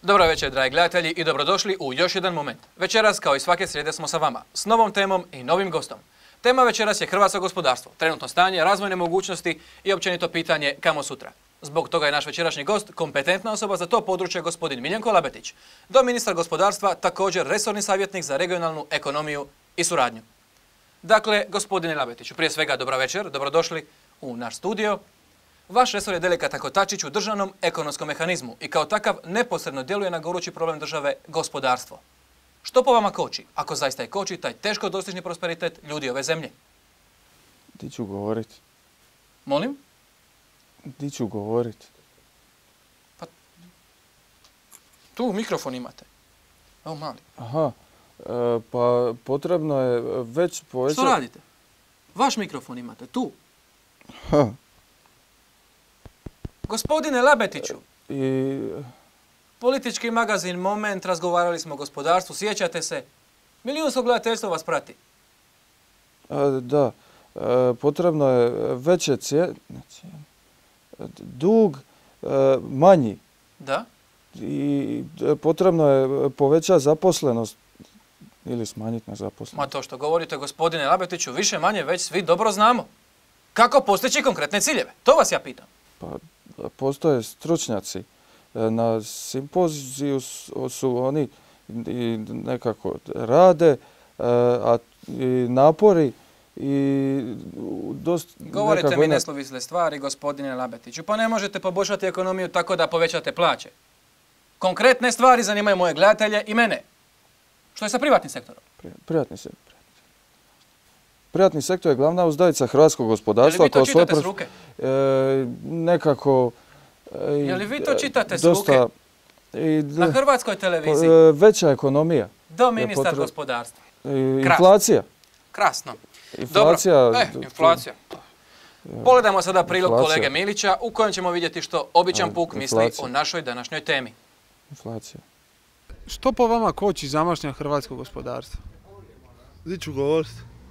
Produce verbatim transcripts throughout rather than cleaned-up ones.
Dobro večer, dragi gledatelji, i dobrodošli u još jedan moment. Večeras, kao i svake srijede, smo sa vama, s novom temom i novim gostom. Tema večeras je hrvatsko gospodarstvo, trenutno stanje, razvojne mogućnosti i općenito pitanje kamo sutra. Zbog toga je naš večerašnji gost kompetentna osoba za to područje, gospodin Miljenko Labetić, do ministar gospodarstva, također resorni savjetnik za regionalnu ekonomiju i suradnju. Dakle, gospodine Labetiću, prije svega dobra večer, dobrodošli u naš studio. Vaš resor je delikatan kotačić u državnom ekonomskom mehanizmu i kao takav neposredno djeluje na gorući problem države gospodarstvo. Što po vama koči, ako zaista i koči, taj teško dostižni prosperitet ljudi ove zemlje? Di ću govorit? Molim? Di ću govorit? Pa, tu mikrofon imate. Evo mali. Aha, e, pa potrebno je već povećati... Što radite? Vaš mikrofon imate, tu. Ha. Gospodine Labetiću, I... politički magazin Moment, razgovarali smo o gospodarstvu, sjećate se? Milijunsko gledateljstvo vas prati. A, da, e, potrebno je veće cijene, dug e, manji. Da? I potrebno je povećati zaposlenost ili smanjiti nezaposlenost. Ma to što govorite, gospodine Labetiću, više manje već svi dobro znamo. Kako postići konkretne ciljeve? To vas ja pitam. Pa, postoje stručnjaci. Na simpoziju su oni i nekako rade, a i napori i dosta... Govorite mi neslovisle stvari, gospodine Labetiću, pa ne možete poboljšati ekonomiju tako da povećate plaće. Konkretne stvari zanimaju moje gledatelje i mene. Što je sa privatnim sektorom? Privatni sektor. Privatni sektor je glavna uzdajica hrvatskog gospodarstva. Je li vi to čitate s ruke? E, nekako... E, je li vi to čitate s dosta, ruke? I, Na hrvatskoj televiziji? E, veća ekonomija. Do ministar potre... gospodarstva. I, inflacija. Krasno. Inflacija. Dobro. E, inflacija. Pogledajmo sada prilog inflacija. kolege Milića u kojem ćemo vidjeti što običan E, puk inflacija. misli o našoj današnjoj temi. Inflacija. Što po vama koči zamašnjak hrvatskog gospodarstva? Di ću govorit?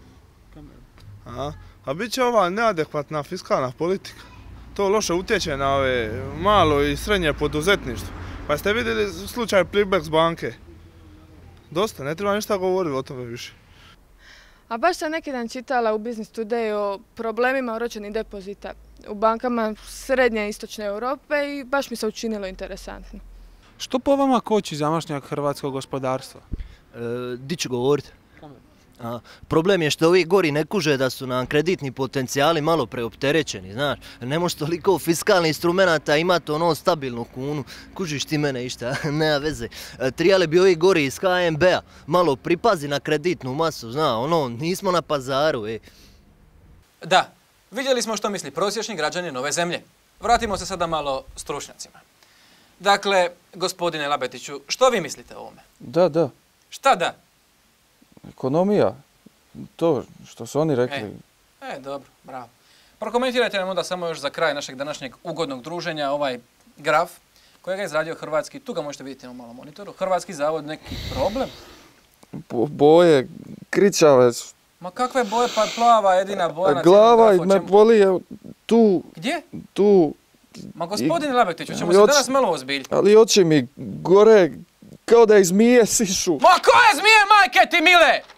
A, a bit će ova neadekvatna fiskalna politika. To loše utječe na ove malo i srednje poduzetništvo. Pa ste vidjeli slučaj Plibex banke? Dosta, ne treba ništa govoriti o tome više. A baš sam neki dan čitala u Business Today o problemima oročenih depozita u bankama srednje i istočne Europe i baš mi se učinilo interesantno. Što po vama koči zamašnjak hrvatskog gospodarstva? E, di ću govorit? A, problem je što ovi gori ne kuže da su nam kreditni potencijali malo preopterećeni, znaš. Ne možeš toliko fiskalnih instrumenta imati ono stabilnu kunu. Kužiš ti mene išta, nema veze. E, trijali bi ovi gori iz H N B-a malo pripazi na kreditnu masu, zna, ono, nismo na pazaru, ej. Da, vidjeli smo što misli prosječni građanin ove zemlje. Vratimo se sada malo stručnjacima. Dakle, gospodine Labetiću, što vi mislite o ovome? Da, da. Šta da? Ekonomija, to što su oni rekli. E, e dobro, bravo. Prokomentirajte nam onda samo još za kraj našeg današnjeg ugodnog druženja ovaj graf kojega je izradio hrvatski, tu ga možete vidjeti na malom monitoru, Hrvatski zavod, neki problem? Bo, boje, kričave. Ma kakve boje, pa plava jedina boja na glava cijelom grafu. me boli je tu. Gdje? Tu. Ma gospodine Labetiću, ćemo I se oči, danas malo ozbiljiti. Ali oči mi gore kao da iz zmije sišu. Ma koje zmije, majke ti mile?